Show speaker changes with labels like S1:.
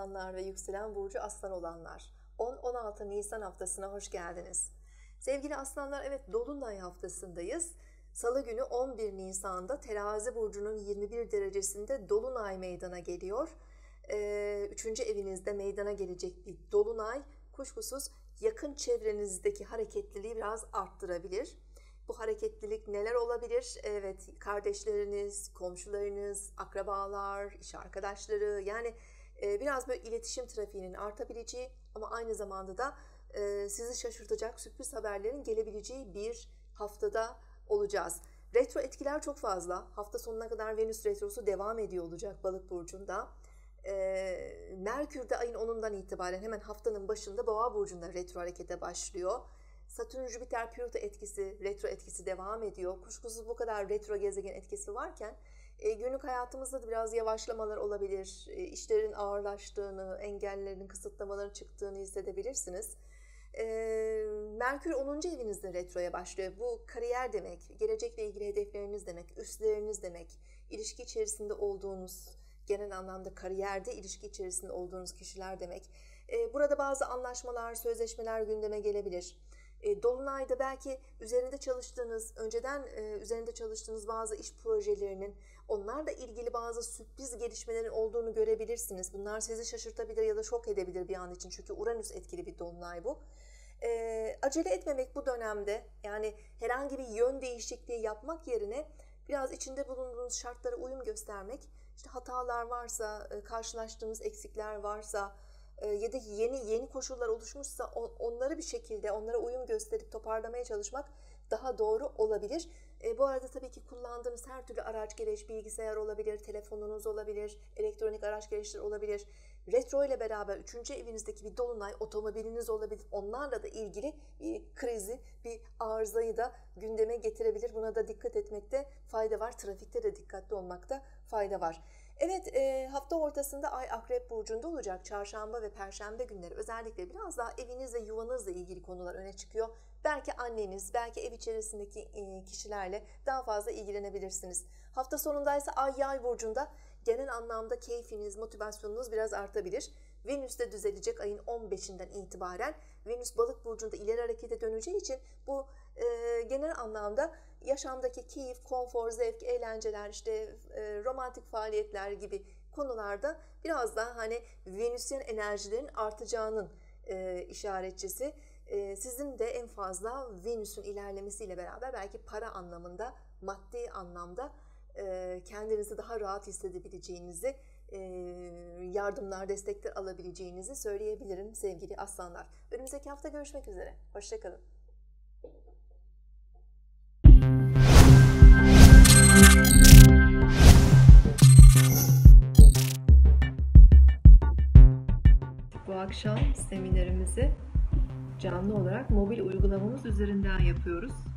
S1: Aslanlar ve yükselen burcu Aslan olanlar, 10-16 Nisan haftasına hoş geldiniz. Sevgili Aslanlar, evet, Dolunay haftasındayız. Salı günü 11 Nisan'da Terazi burcunun 21 derecesinde Dolunay meydana geliyor. 3. evinizde meydana gelecek bir Dolunay kuşkusuz yakın çevrenizdeki hareketliliği biraz arttırabilir. Bu hareketlilik neler olabilir? Evet, kardeşleriniz, komşularınız, akrabalar, iş arkadaşları, yani biraz böyle iletişim trafiğinin artabileceği ama aynı zamanda da sizi şaşırtacak sürpriz haberlerin gelebileceği bir haftada olacağız. Retro etkiler çok fazla. Hafta sonuna kadar Venüs retrosu devam ediyor olacak Balık burcunda. Merkür de ayın 10'undan itibaren hemen haftanın başında Boğa burcunda retro harekete başlıyor. Satürn, Jüpiter, Plüto etkisi, retro etkisi devam ediyor. Kuşkusuz bu kadar retro gezegen etkisi varken günlük hayatımızda da biraz yavaşlamalar olabilir. İşlerin ağırlaştığını, engellerin, kısıtlamaların çıktığını hissedebilirsiniz. Merkür 10. evinizde retroya başlıyor. Bu kariyer demek, gelecekle ilgili hedefleriniz demek, üstleriniz demek, ilişki içerisinde olduğunuz, genel anlamda kariyerde ilişki içerisinde olduğunuz kişiler demek. Burada bazı anlaşmalar, sözleşmeler gündeme gelebilir. Dolunay'da belki önceden üzerinde çalıştığınız bazı iş projelerinin, onlarla ilgili bazı sürpriz gelişmelerin olduğunu görebilirsiniz. Bunlar sizi şaşırtabilir ya da şok edebilir bir an için. Çünkü Uranüs etkili bir Dolunay bu. Acele etmemek bu dönemde, yani herhangi bir yön değişikliği yapmak yerine biraz içinde bulunduğunuz şartlara uyum göstermek, işte hatalar varsa, karşılaştığınız eksikler varsa ya da yeni koşullar oluşmuşsa onları bir şekilde onlara uyum gösterip toparlamaya çalışmak daha doğru olabilir. Bu arada tabii ki kullandığınız her türlü araç gereç, bilgisayar olabilir, telefonunuz olabilir, elektronik araç gereçleri olabilir. Retro ile beraber 3. evinizdeki bir dolunay, otomobiliniz olabilir. Onlarla da ilgili bir krizi, bir arızayı da gündeme getirebilir. Buna da dikkat etmekte fayda var. Trafikte de dikkatli olmakta fayda var. Evet, hafta ortasında Ay Akrep burcunda olacak. Çarşamba ve Perşembe günleri özellikle biraz daha evinizle, yuvanızla ilgili konular öne çıkıyor. Belki anneniz, belki ev içerisindeki kişilerle daha fazla ilgilenebilirsiniz. Hafta sonundaysa Ay Yay burcunda genel anlamda keyfiniz, motivasyonunuz biraz artabilir. Venüs de düzelecek ayın 15'inden itibaren. Venüs Balık burcunda ileri harekete döneceği için bu genel anlamda yaşamdaki keyif, konfor, zevk, eğlenceler, işte romantik faaliyetler gibi konularda biraz daha hani Venüsyen enerjilerin artacağının işaretçisi. Sizin de en fazla Venüs'ün ilerlemesiyle beraber belki para anlamında, maddi anlamda kendinizi daha rahat hissedebileceğinizi, yardımlar, destekler alabileceğinizi söyleyebilirim sevgili aslanlar. Önümüzdeki hafta görüşmek üzere. Hoşça kalın. Bu akşam seminerimizi canlı olarak mobil uygulamamız üzerinden yapıyoruz.